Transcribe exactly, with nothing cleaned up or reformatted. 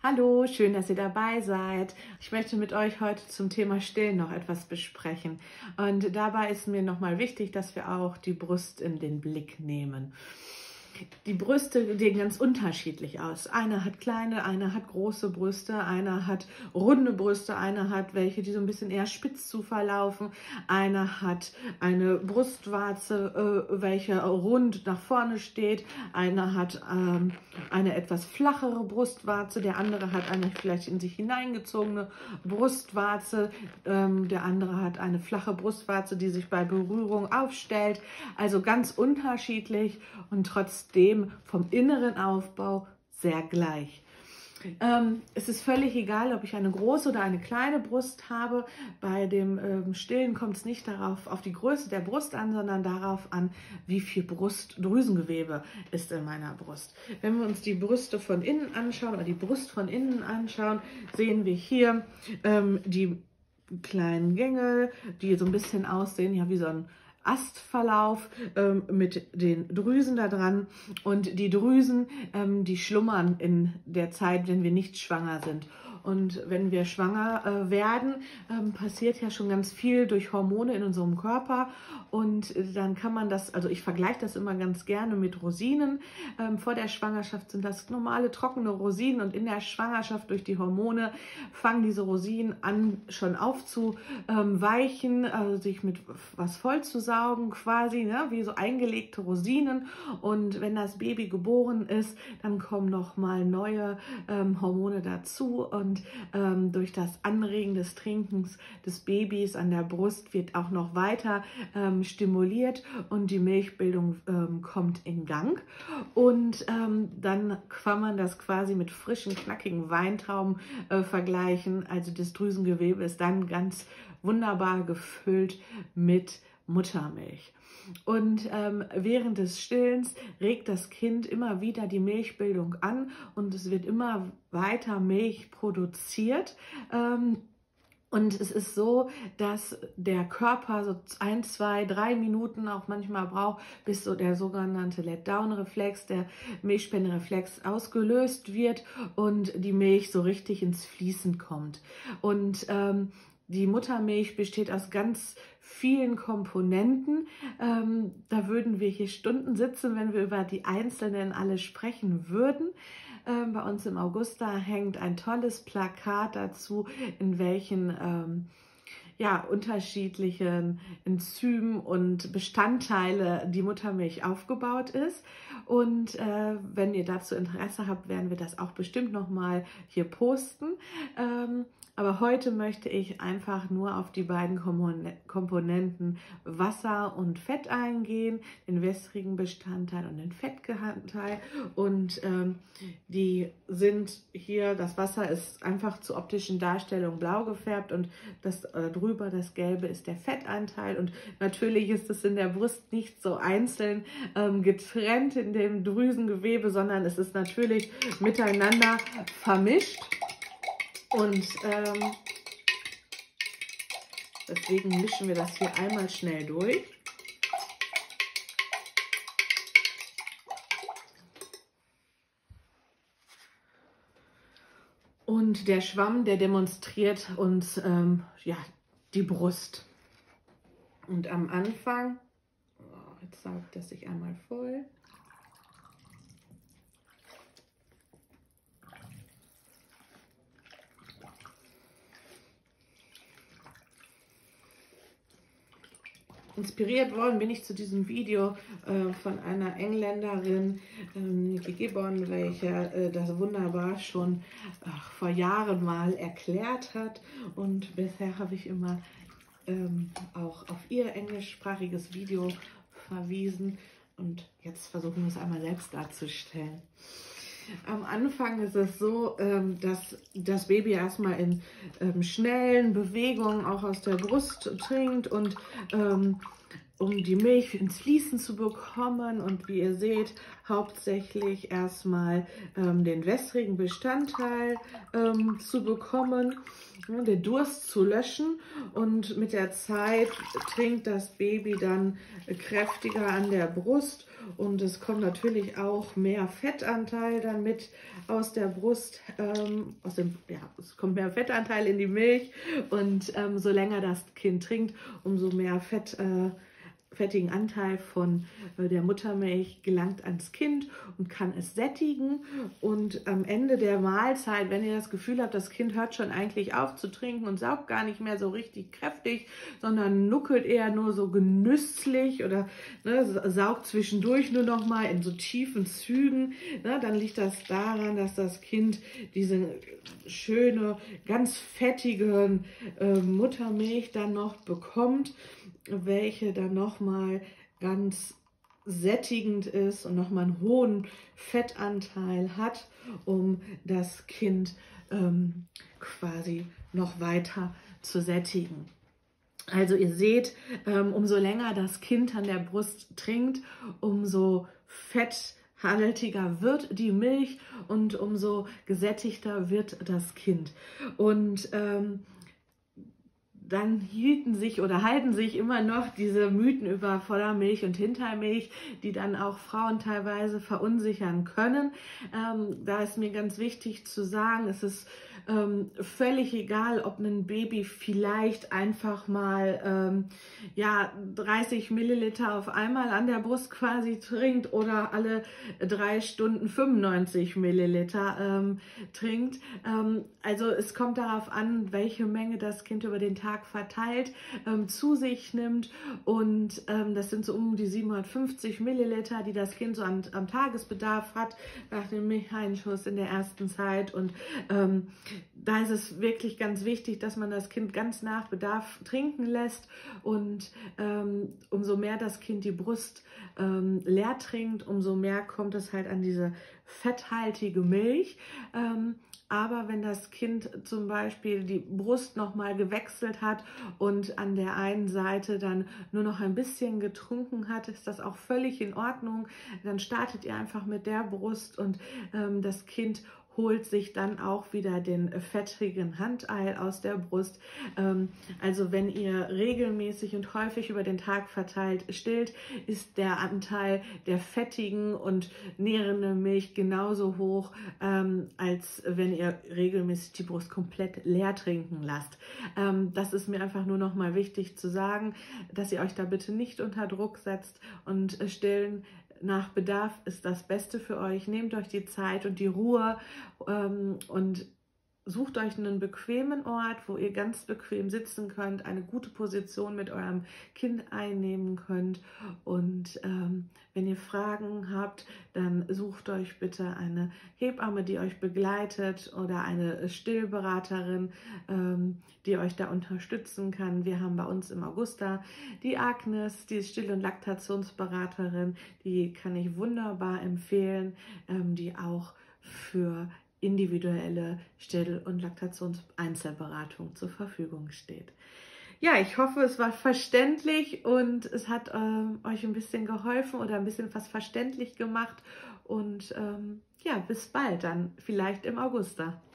Hallo, schön, dass ihr dabei seid. Ich möchte mit euch heute zum Thema Stillen noch etwas besprechen. Und dabei ist mir nochmal wichtig, dass wir auch die Brust in den Blick nehmen. Die Brüste sehen ganz unterschiedlich aus. Einer hat kleine, einer hat große Brüste, einer hat runde Brüste, einer hat welche, die so ein bisschen eher spitz zu verlaufen, einer hat eine Brustwarze, äh, welche rund nach vorne steht, einer hat ähm, eine etwas flachere Brustwarze, der andere hat eine vielleicht in sich hineingezogene Brustwarze, ähm, der andere hat eine flache Brustwarze, die sich bei Berührung aufstellt. Also ganz unterschiedlich und trotzdem dem vom inneren Aufbau sehr gleich. Ähm, es ist völlig egal, ob ich eine große oder eine kleine Brust habe. Bei dem ähm, Stillen kommt es nicht darauf auf die Größe der Brust an, sondern darauf an, wie viel Brustdrüsengewebe ist in meiner Brust. Wenn wir uns die Brüste von innen anschauen oder die Brust von innen anschauen, sehen wir hier ähm, die kleinen Gänge, die so ein bisschen aussehen, ja, wie so ein Astverlauf ähm, mit den Drüsen da dran, und die Drüsen, ähm, die schlummern in der Zeit, wenn wir nicht schwanger sind. Und wenn wir schwanger äh, werden, ähm, passiert ja schon ganz viel durch Hormone in unserem Körper, und äh, dann kann man das, also ich vergleiche das immer ganz gerne mit Rosinen. Ähm, vor der Schwangerschaft sind das normale trockene Rosinen, und in der Schwangerschaft durch die Hormone fangen diese Rosinen an schon aufzuweichen, also sich mit was vollzusaugen quasi, ne? Wie so eingelegte Rosinen. Und wenn das Baby geboren ist, dann kommen noch mal neue ähm, Hormone dazu, und ähm, durch das Anregen des Trinkens des Babys an der Brust wird auch noch weiter ähm, stimuliert, und die Milchbildung ähm, kommt in Gang. Und ähm, dann kann man das quasi mit frischen, knackigen Weintrauben äh, vergleichen. Also das Drüsengewebe ist dann ganz wunderbar gefüllt mit Muttermilch. Und ähm, während des Stillens regt das Kind immer wieder die Milchbildung an, und es wird immer weiter Milch produziert. Ähm, Und es ist so, dass der Körper so ein, zwei, drei Minuten auch manchmal braucht, bis so der sogenannte Let-Down-Reflex, der Milchspendereflex, ausgelöst wird und die Milch so richtig ins Fließen kommt. Und ähm, die Muttermilch besteht aus ganz vielen Komponenten. Ähm, da würden wir hier Stunden sitzen, wenn wir über die einzelnen alle sprechen würden. Ähm, bei uns im Augusta hängt ein tolles Plakat dazu, in welchen ähm, ja, unterschiedlichen Enzymen und Bestandteile die Muttermilch aufgebaut ist. Und äh, wenn ihr dazu Interesse habt, werden wir das auch bestimmt nochmal hier posten. Ähm, aber heute möchte ich einfach nur auf die beiden Komponenten Wasser und Fett eingehen, den wässrigen Bestandteil und den Fettteil. Und ähm, die sind hier, das Wasser ist einfach zur optischen Darstellung blau gefärbt, und das äh, drüber, das Gelbe, ist der Fettanteil. Und natürlich ist es in der Brust nicht so einzeln ähm, getrennt in dem Drüsengewebe, sondern es ist natürlich miteinander vermischt. Und ähm, deswegen mischen wir das hier einmal schnell durch. Und der Schwamm, der demonstriert uns ähm, ja, die Brust. Und am Anfang, oh, jetzt saugt das sich einmal voll. Inspiriert worden bin ich zu diesem Video äh, von einer Engländerin, ähm, Nikki Gibbon, welche äh, das wunderbar schon ach, vor Jahren mal erklärt hat. Und bisher habe ich immer ähm, auch auf ihr englischsprachiges Video verwiesen. Und jetzt versuchen wir es einmal selbst darzustellen. Am Anfang ist es so, dass das Baby erstmal in schnellen Bewegungen auch aus der Brust trinkt, und um die Milch ins Fließen zu bekommen und wie ihr seht, hauptsächlich erstmal ähm, den wässrigen Bestandteil ähm, zu bekommen, ja, den Durst zu löschen, und mit der Zeit trinkt das Baby dann kräftiger an der Brust und es kommt natürlich auch mehr Fettanteil dann mit aus der Brust, ähm, aus dem, ja, es kommt mehr Fettanteil in die Milch, und ähm, so länger das Kind trinkt, umso mehr Fett äh, fettigen Anteil von äh, der Muttermilch gelangt ans Kind und kann es sättigen. Und am Ende der Mahlzeit, wenn ihr das Gefühl habt, das Kind hört schon eigentlich auf zu trinken und saugt gar nicht mehr so richtig kräftig, sondern nuckelt eher nur so genüsslich oder ne, saugt zwischendurch nur noch mal in so tiefen Zügen, ne, dann liegt das daran, dass das Kind diese schöne, ganz fettige äh, Muttermilch dann noch bekommt, welche dann nochmal ganz sättigend ist und nochmal einen hohen Fettanteil hat, um das Kind ähm, quasi noch weiter zu sättigen. Also ihr seht, ähm, umso länger das Kind an der Brust trinkt, umso fetthaltiger wird die Milch und umso gesättigter wird das Kind. Und ähm, dann hielten sich oder halten sich immer noch diese Mythen über Vordermilch und Hintermilch, die dann auch Frauen teilweise verunsichern können. Ähm, da ist mir ganz wichtig zu sagen, es ist ähm, völlig egal, ob ein Baby vielleicht einfach mal ähm, ja, dreißig Milliliter auf einmal an der Brust quasi trinkt oder alle drei Stunden fünfundneunzig Milliliter ähm, trinkt. Ähm, also es kommt darauf an, welche Menge das Kind über den Tag verteilt ähm, zu sich nimmt, und ähm, das sind so um die siebenhundertfünfzig Milliliter, die das Kind so am, am Tagesbedarf hat nach dem Milcheinschuss in der ersten Zeit, und ähm, da ist es wirklich ganz wichtig, dass man das Kind ganz nach Bedarf trinken lässt, und ähm, umso mehr das Kind die Brust ähm, leer trinkt, umso mehr kommt es halt an diese fetthaltige Milch. Ähm, Aber wenn das Kind zum Beispiel die Brust nochmal gewechselt hat und an der einen Seite dann nur noch ein bisschen getrunken hat, ist das auch völlig in Ordnung. Dann startet ihr einfach mit der Brust, und ähm, das Kind holt sich dann auch wieder den fettigen Anteil aus der Brust. Ähm, also wenn ihr regelmäßig und häufig über den Tag verteilt stillt, ist der Anteil der fettigen und nährenden Milch genauso hoch, ähm, als wenn ihr regelmäßig die Brust komplett leer trinken lasst. Ähm, das ist mir einfach nur noch mal wichtig zu sagen, dass ihr euch da bitte nicht unter Druck setzt, und äh, stillen nach Bedarf ist das Beste für euch. Nehmt euch die Zeit und die Ruhe ähm, und sucht euch einen bequemen Ort, wo ihr ganz bequem sitzen könnt, eine gute Position mit eurem Kind einnehmen könnt. Und ähm, wenn ihr Fragen habt, dann sucht euch bitte eine Hebamme, die euch begleitet, oder eine Stillberaterin, ähm, die euch da unterstützen kann. Wir haben bei uns im Augusta die Agnes, die ist Still- und Laktationsberaterin, die kann ich wunderbar empfehlen, ähm, die auch für individuelle Still- und Laktations-Einzelberatung zur Verfügung steht. Ja, ich hoffe, es war verständlich und es hat ähm, euch ein bisschen geholfen oder ein bisschen was verständlich gemacht. Und ähm, ja, bis bald dann, vielleicht im Augusta.